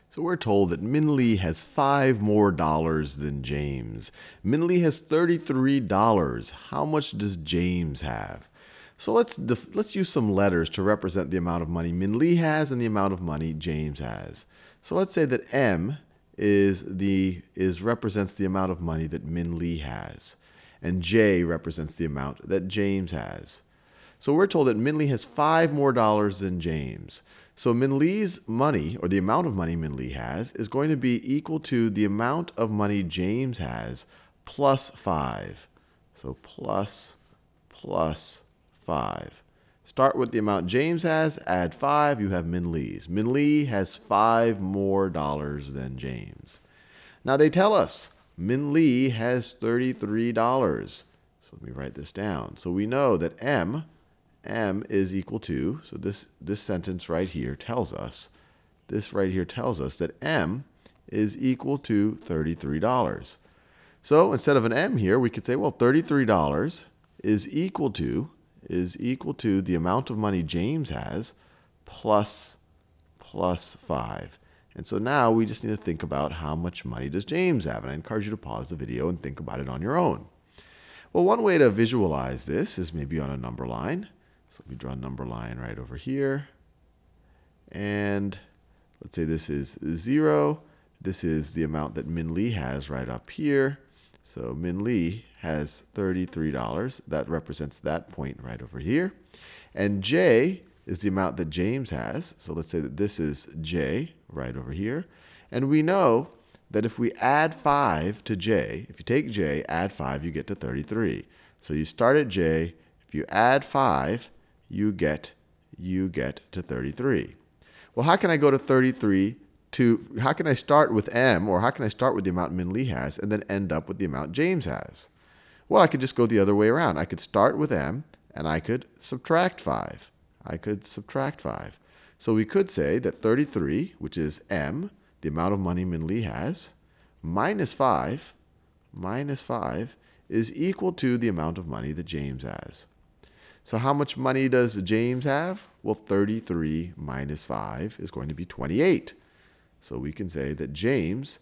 So we're told that Minlee has $5 more than James. Minlee has $33. How much does James have? So let's use some letters to represent the amount of money Minlee has and the amount of money James has. So let's say that M represents the amount of money that Minlee has, and J represents the amount that James has. So we're told that Minlee has $5 more than James. So Minlee's money, or the amount of money Minlee has, is going to be equal to the amount of money James has plus 5. So plus 5. Start with the amount James has, add 5, you have Minlee's. Minlee has $5 more than James. Now they tell us Minlee has $33. So let me write this down. So we know that M is equal to, so this sentence right here tells us, that M is equal to $33. So instead of an M here, we could say, well, $33 is equal to the amount of money James has plus 5. And so now we just need to think about how much money does James have. And I encourage you to pause the video and think about it on your own. Well, one way to visualize this is maybe on a number line. So let me draw a number line right over here. And let's say this is 0. This is the amount that Minlee has right up here. So Minlee has $33. That represents that point right over here. And J is the amount that James has. So let's say that this is J right over here. And we know that if we add 5 to J, if you take J, add 5, you get to 33. So you start at J. If you add 5, you get to 33. Well, how can I go to 33 how can I start with M, or how can I start with the amount Minlee has and then end up with the amount James has? Well, I could just go the other way around. I could start with M and I could subtract 5. So we could say that 33, which is M, the amount of money Minlee has, minus 5 is equal to the amount of money that James has. So how much money does James have? Well, 33 minus 5 is going to be 28. So we can say that James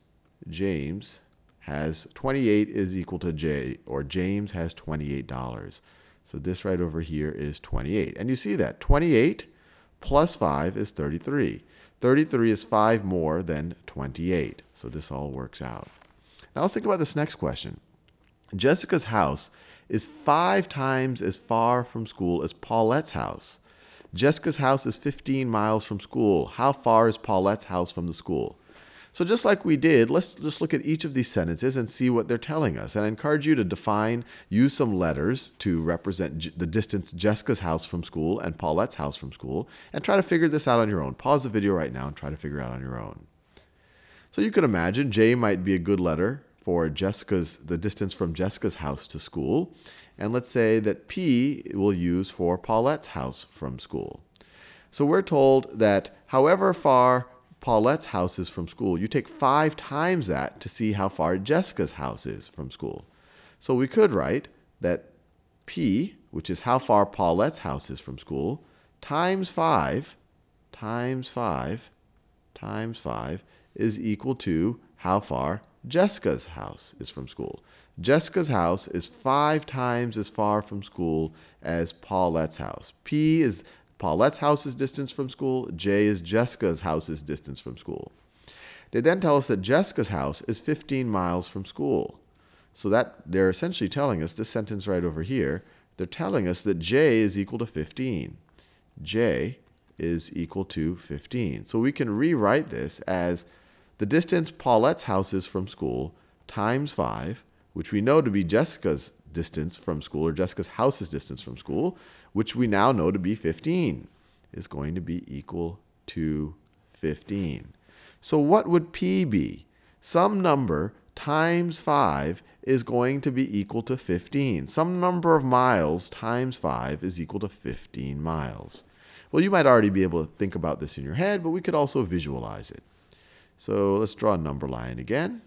has 28 is equal to J, or James has $28. So this right over here is 28. And you see that 28 plus 5 is 33. 33 is 5 more than 28. So this all works out. Now let's think about this next question. Jessica's house is 5 times as far from school as Paulette's house. Jessica's house is 15 miles from school. How far is Paulette's house from the school? So just like we did, let's just look at each of these sentences and see what they're telling us. And I encourage you to use some letters to represent the distance Jessica's house from school and Paulette's house from school, and try to figure this out on your own. Pause the video right now and try to figure it out on your own. So you could imagine J might be a good letter for the distance from Jessica's house to school. And let's say that P we'll use for Paulette's house from school. So we're told that however far Paulette's house is from school, you take 5 times that to see how far Jessica's house is from school. So we could write that P, which is how far Paulette's house is from school, times 5 is equal to how far Jessica's house is from school. Jessica's house is 5 times as far from school as Paulette's house. P is Paulette's house's distance from school. J is Jessica's house's distance from school. They then tell us that Jessica's house is 15 miles from school. So that they're essentially telling us, this sentence right over here, they're telling us that J is equal to 15. J is equal to 15. So we can rewrite this as the distance Paulette's house is from school times 5, which we know to be Jessica's distance from school, or Jessica's house's distance from school, which we now know to be 15, is going to be equal to 15. So what would P be? Some number times 5 is going to be equal to 15. Some number of miles times 5 is equal to 15 miles. Well, you might already be able to think about this in your head, but we could also visualize it. So let's draw a number line again.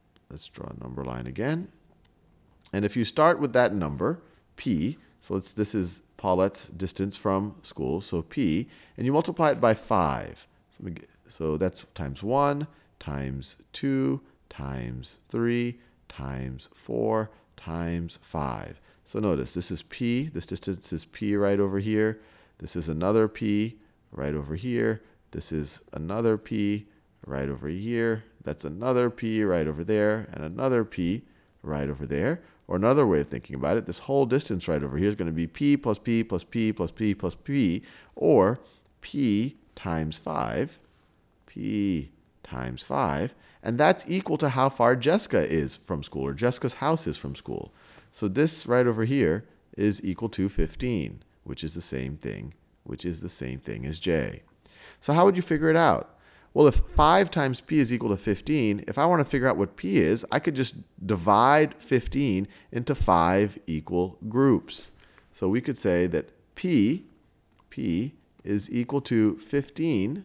And if you start with that number, P, so this is Paulette's distance from school, so P, and you multiply it by 5. So let me So that's times 1, times 2, times 3, times 4, times 5. So notice, this is P. This distance is P right over here. This is another P right over here. This is another P right over here. That's another P right over there, and another P right over there. Or another way of thinking about it, this whole distance right over here is going to be P plus P plus P plus P plus P, or P times 5. P times 5. And that's equal to how far Jessica is from school, or Jessica's house is from school. So this right over here is equal to 15, which is the same thing, as J. So how would you figure it out? Well, if 5 times P is equal to 15, if I want to figure out what P is, I could just divide 15 into 5 equal groups. So we could say that P is equal to 15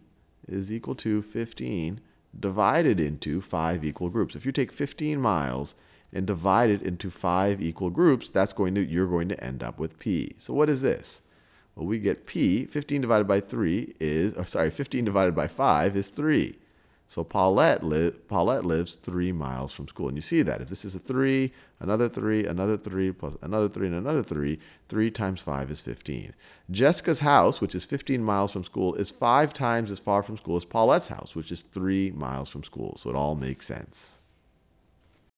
divided into 5 equal groups. If you take 15 miles and divide it into 5 equal groups, you're going to end up with P. So what is this? Well, we get P, 15 divided by 15 divided by 5 is 3. So Paulette lives 3 miles from school. And you see that. If this is a 3, another 3, another 3, plus another 3, and another 3, 3 times 5 is 15. Jessica's house, which is 15 miles from school, is 5 times as far from school as Paulette's house, which is 3 miles from school. So it all makes sense.